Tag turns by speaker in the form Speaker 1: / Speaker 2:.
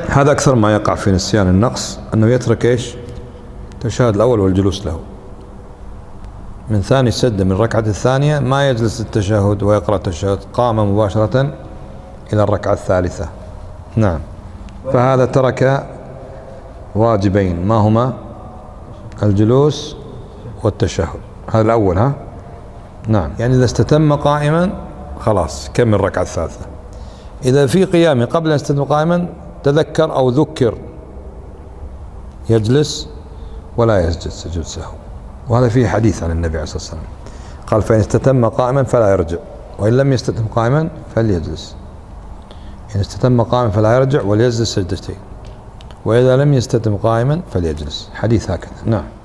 Speaker 1: هذا أكثر ما يقع في نسيان النقص، أنه يترك إيش؟ التشهد الأول والجلوس له. من ثاني سجدة من الركعة الثانية ما يجلس التشهد ويقرأ التشهد، قام مباشرة إلى الركعة الثالثة. نعم. فهذا ترك واجبين، ما هما؟ الجلوس والتشهد. هذا الأول. ها؟ نعم. يعني إذا استتم قائما خلاص كمل الركعة الثالثة. إذا في قيام قبل أن يستتم قائما تذكر أو ذكر يجلس ولا يسجد سجود سهو. وهذا فيه حديث عن النبي عليه الصلاة والسلام، قال: فإن استتم قائما فلا يرجع، وإن لم يستتم قائما فليجلس. إن استتم قائما فلا يرجع وليجلس سجدتين، وإذا لم يستتم قائما فليجلس. حديث هكذا. نعم.